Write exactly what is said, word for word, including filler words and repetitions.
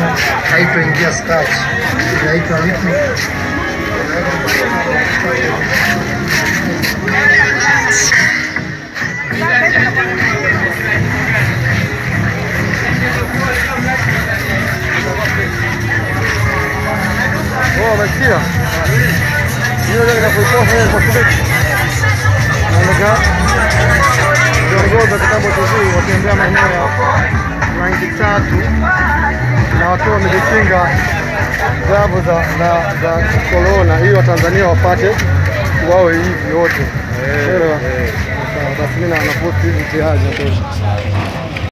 haitoingia scratch. Inaitwa vipi? Oh, umesikia? Hiyo ndio inakuitoa kwa sababu unaona viongozi kitambo tuzuri watembea maeneo ya rangi tatu na watu wamejikinga glavu za za za corona ili Watanzania wapate wao hivi wote. Eh. Basi mimi na naposti hizi tayari.